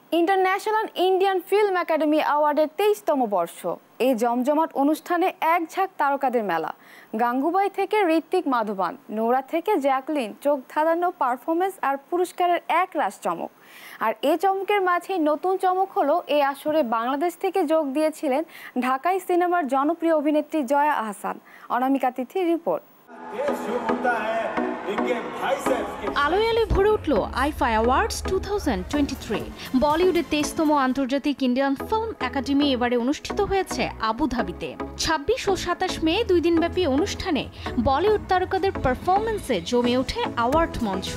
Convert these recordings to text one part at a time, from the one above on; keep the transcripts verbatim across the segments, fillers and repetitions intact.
International Indian film academy অ্যাওয়ার্ডের তেইশতম বর্ষ। এই জমজমাট অনুষ্ঠানে এক ঝাঁক তারকাদের মেলা। গাঙ্গুবাই থেকে ঋত্বিক মাধবন, নোরা থেকে জ্যাকলিন, চোখ ধাঁধানো পারফরমেন্স আর পুরস্কারের এক রাশ চমক। আর এই চমকের মাঝে নতুন চমক হলো এই আসরে বাংলাদেশ থেকে যোগ দিয়েছিলেন ঢাকাই সিনেমার জনপ্রিয় অভিনেত্রী জয়া আহসান। অনামিকা তিথির রিপোর্ট। আলোয় আলোয় ভরে উঠল IIFA awards two thousand twenty three. বলিউডের তেইশতম আন্তর্জাতিক ইন্ডিয়ান ফিল্ম একাডেমি এবারে অনুষ্ঠিত হয়েছে আবুধাবিতে। ছাব্বিশ ও সাতাশ মে দুই দিনব্যাপী অনুষ্ঠানে বলিউড তারকাদের পারফরমেন্সে জমে ওঠে অ্যাওয়ার্ড মঞ্চ।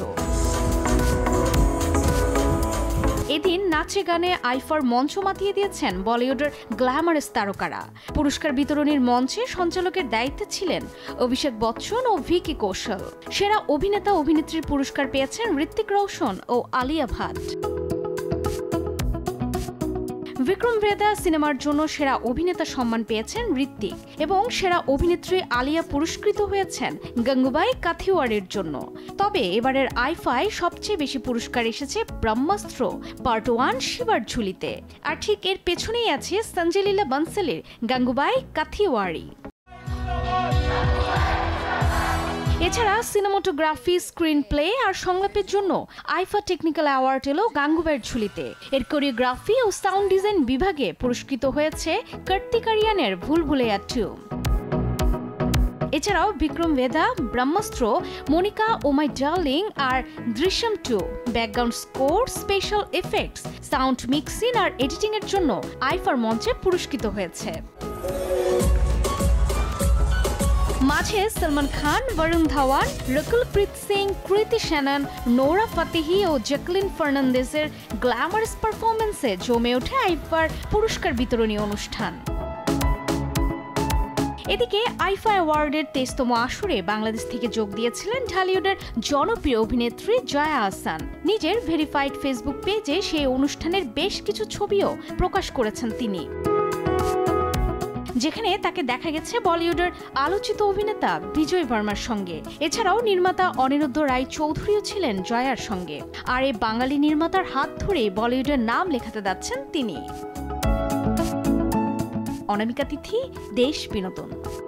এদিন নাচে গানে আইফার মঞ্চ মাতিয়ে দিয়েছেন বলিউডের গ্ল্যামারাস তারকারা। পুরস্কার বিতরণীর মঞ্চে সঞ্চালকের দায়িত্বে ছিলেন অভিষেক বচ্চন ও ভিকি কৌশল। সেরা অভিনেতা অভিনেত্রীর পুরস্কার পেয়েছেন ঋত্বিক রোশন ও আলিয়া ভাট। বিক্রম ভেদা সিনেমার জন্য সেরা অভিনেতা সম্মান পেয়েছেন ঋত্বিক এবং সেরা অভিনেত্রী আলিয়া পুরস্কৃত হয়েছেন গাঙ্গুবাই কাথিওয়াড়ের জন্য। তবে এবারের আইফায় সবচেয়ে বেশি পুরস্কার এসেছে ব্রহ্মাস্ত্র পার্ট ওয়ান শিবার ঝুলিতে। আর ঠিক এর পেছনেই আছে সঞ্জয় লীলা বনসলের গাঙ্গুবাই কাথিওয়াড়ি। এছাড়া সিনেমাটোগ্রাফি, স্ক্রিন প্লে আর সংলাপের জন্য আইফা টেকনিক্যাল অ্যাওয়ার্ড এলো গাঙ্গুবাইয়ের ঝুলিতে। এর কোরিওগ্রাফি ও সাউন্ড ডিজাইন বিভাগে পুরস্কৃত হয়েছে কার্তিক আরিয়ানের ভুলভুলাইয়া টু। এছাড়াও Vikram Vedha, Brahmastra, Monica O my darling আর Drishyam two background score, special effects, sound mixing আর এডিটিং এর জন্য আইফার মঞ্চে পুরস্কৃত হয়েছে। মাঝে সলমান খান, বরুণ ধাওয়ান, রকুলপ্রীত সিং, কৃতি শ্যানন, নোরা ফাতেহি ও জ্যাকলিন ফার্নান্দেজের গ্ল্যামারাস পারফরমেন্সে জমে ওঠে আইফার পুরস্কার বিতরণী অনুষ্ঠান। এদিকে আইফা অ্যাওয়ার্ডের তেইশতম আসরে বাংলাদেশ থেকে যোগ দিয়েছিলেন ঢালিউডের জনপ্রিয় অভিনেত্রী জয়া আহসান। নিজের ভেরিফাইড ফেসবুক পেজে সেই অনুষ্ঠানের বেশ কিছু ছবিও প্রকাশ করেছেন তিনি, যেখানে তাকে দেখা গেছে বলিউডের আলোচিত অভিনেতা বিজয় বর্মার সঙ্গে। এছাড়াও নির্মাতা অনিরুদ্ধ রায় চৌধুরীও ছিলেন জয়ার সঙ্গে। আর এই বাঙালি নির্মাতার হাত ধরে বলিউডের নাম লেখাতে যাচ্ছেন তিনি। অনামিকা তিথি, দেশ বিনোদন।